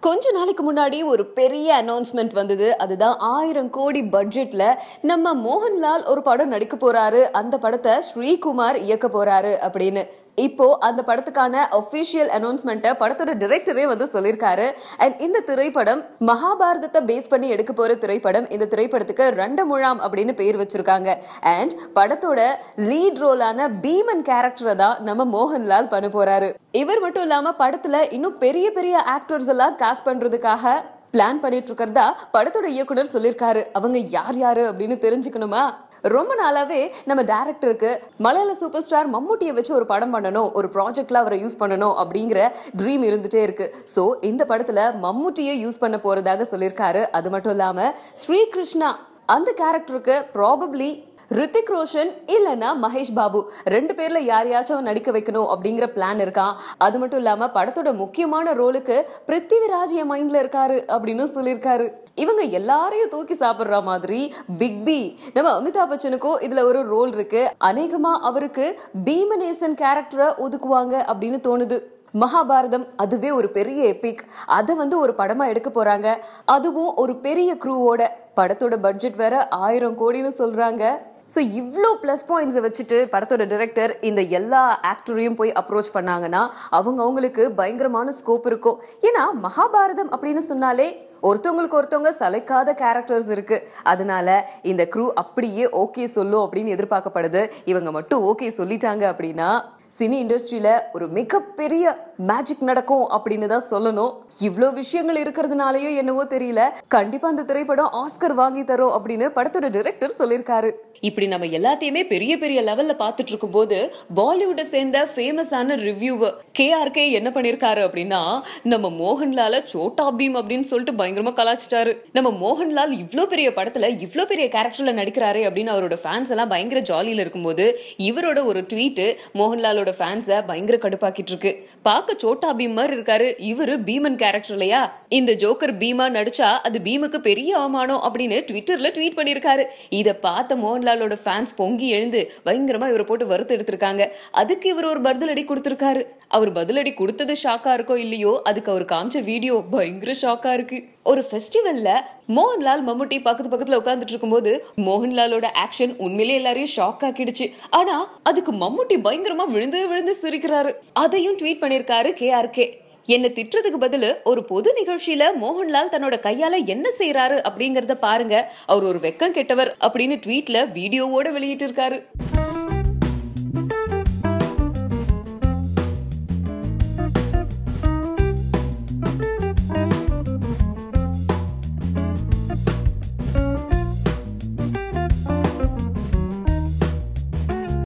கொஞ்ச நாளைக்கு முன்னாடி ஒரு பெரிய அனௌன்ஸ்மெண்ட் வந்தது. அதுதான் 1000 கோடி பட்ஜெட்ல நம்ம மோகன்லால் ஒரு படம் நடிக்க போறாரு, அந்த படத்தை ஸ்ரீகுமார் இயக்க போறாரு அப்படின்னு. இப்போ அந்த படத்துக்கான அபிஷியல் அனௌன்ஸ்மெண்ட்டை படத்தோட டைரக்டரே வந்து சொல்லியிருக்காரு. அண்ட் இந்த திரைப்படம் மகாபாரதத்தை பேஸ் பண்ணி எடுக்க போற திரைப்படம். இந்த திரைப்படத்துக்கு ரண்டமுழாம் அப்படின்னு பேர் வச்சிருக்காங்க. அண்ட் படத்தோட லீட் ரோலான பீமன் கேரக்டரை தான் நம்ம மோகன்லால் பண்ண போறாரு. இவர் மட்டும் இல்லாம படத்துல இன்னும் பெரிய பெரிய ஆக்டர்ஸ் எல்லாம் காஸ்ட் பண்றதுக்காக பிளான் பண்ணிட்டு இருக்கிறதா படத்தோட இயக்குனர் சொல்லியிருக்காரு. அவங்க யார் யாரு அப்படின்னு தெரிஞ்சுக்கணுமா? ரொம்ப நாளாவே நம்ம டைரக்டருக்கு மலையாள சூப்பர் ஸ்டார் மம்முட்டியை வச்சு ஒரு படம் பண்ணணும், ஒரு ப்ராஜெக்ட்ல அவரை யூஸ் பண்ணணும் அப்படிங்கிற ட்ரீம் இருந்துட்டே இருக்கு. சோ இந்த படத்துல மம்முட்டியை யூஸ் பண்ண போறதாக சொல்லியிருக்காரு. அது மட்டும் இல்லாம ஸ்ரீகிருஷ்ணா அந்த கேரக்டருக்கு ப்ராபப்ளி ரித்திக் ரோஷன் இல்லனா மகேஷ் பாபு ரெண்டு பேர்ல யாரையாச்சும் நடிக்க வைக்கணும் அப்படிங்கிற பிளான் இருக்கான். அது மட்டும் இல்லாம படத்தோட முக்கியமான ரோலுக்கு பிருத்திவிராஜ் என் மைண்ட்ல இருக்காரு அப்படின்னு சொல்லியிருக்காரு. இவங்க எல்லாரையும் தூக்கி சாப்பிடுற மாதிரி பிக் பி நம்ம அமிதாப் பச்சனுக்கும் இதுல ஒரு ரோல் இருக்கு. அநேகமா அவருக்கு பீமநேசன் கேரக்டரை ஒதுக்குவாங்க அப்படின்னு தோணுது. மகாபாரதம் அதுவே ஒரு பெரிய எபிக், அதை வந்து ஒரு படமா எடுக்க போறாங்க. அதுவும் ஒரு பெரிய க்ரூவோட. படத்தோட பட்ஜெட் வேற 1000 கோடின்னு சொல்றாங்க. ஸோ இவ்வளோ ப்ளஸ் பாயிண்ட்ஸை வச்சுட்டு படத்தோட டைரக்டர் இந்த எல்லா ஆக்டரையும் போய் அப்ரோச் பண்ணாங்கன்னா அவங்களுக்கு பயங்கரமான ஸ்கோப் இருக்கும். ஏன்னா மகாபாரதம் அப்படின்னு சொன்னாலே ஒருத்தவங்களுக்கு ஒருத்தவங்க சலைக்காத கேரக்டர்ஸ் இருக்கு. அதனால இந்த க்ரூ அப்படியே ஓகே சொல்லும் அப்படின்னு எதிர்பார்க்கப்படுது. இவங்க மட்டும் ஓகே சொல்லிட்டாங்க அப்படின்னா சினி இண்டஸ்ட்ரியில ஒரு மிகப்பெரிய மேஜிக் நடக்கும் அப்படின்னு தான் சொல்லணும். இவ்வளோ விஷயங்கள் இருக்கிறதுனாலயோ என்னவோ தெரியல, கண்டிப்பா அந்த திரைப்படம் ஆஸ்கர் வாங்கி தரும் அப்படின்னு படத்தோட டைரக்டர் சொல்லியிருக்காரு. இப்படி நம்ம எல்லாத்தையுமே பெரிய பெரிய லெவல்ல பாத்துட்டு இருக்கும் போது பாலிவுட்டை சேர்ந்த ஃபேமஸான ரிவ்யூவர் KRK என்ன பண்ணிருக்காரு அப்படின்னா, நம்ம மோகன்லால சோட்டா பீம் அப்படின்னு சொல்லிட்டு பயங்கரமா கலாச்சிட்டாரு. நம்ம மோகன்லால் இவ்ளோ பெரிய படத்துல இவ்ளோ பெரிய கேரக்டர்ல நடிக்கிறாரு அப்படின்னு அவரோட ஃபேன்ஸ் எல்லாம் பயங்கர ஜாலியில இருக்கும்போது இவரோட ஒரு ட்வீட் மோகன்லாலோட ஃபேன்ஸை பயங்கர கடுப்பாக்கிட்டு இருக்கு. பார்க்க சோட்டா பீம் மாதிரி இருக்காரு, இவரு பீமன் கேரக்டர் இல்லையா, இந்த ஜோக்கர் பீமா நடிச்சா அது பீமுக்கு பெரிய அவமானம் அப்படின்னு ட்விட்டர்ல ட்வீட் பண்ணிருக்காரு. இதை பார்த்த மோகன்லாலோட ஃபேன்ஸ் பொங்கி எழுந்து பயங்கரமா இவரை போட்டு வறுத்து எடுத்திருக்காங்க. அதுக்கு இவர் ஒரு பதிலடி கொடுத்திருக்காரு. அவர் பதிலடி கொடுத்தது ஷாக்கா இருக்கோ இல்லையோ, அதுக்கு அவர் காமிச்ச வீடியோ பயங்கர ஷாக்கா இருக்கு. ஒரு ஃபெஸ்டிவல்ல மோகன்லால் மம்முட்டி பக்கத்துல உட்கார்ந்துட்டு இருக்கும்போது மோகன்லாலோட ஆக்ஷன் உண்மையிலேயே எல்லாரையும் ஷாக் ஆக்கிடுச்சு. ஆனா அதுக்கு மம்முட்டி பயங்கரமா விழுந்து விழுந்து சிரிக்கிறாரு. அதையும் ட்வீட் பண்ணிருக்காரு KRK. என்ன திட்டுறதுக்கு பதில் ஒரு பொது நிகழ்ச்சியில மோகன்லால் தன்னோட கையால என்ன செய்யறாரு அப்படிங்கறத பாருங்க, அவர் ஒரு வெக்கம் கெட்டவர் அப்படின்னு ட்வீட்ல வீடியோவோட வெளியிட்டு இருக்காரு.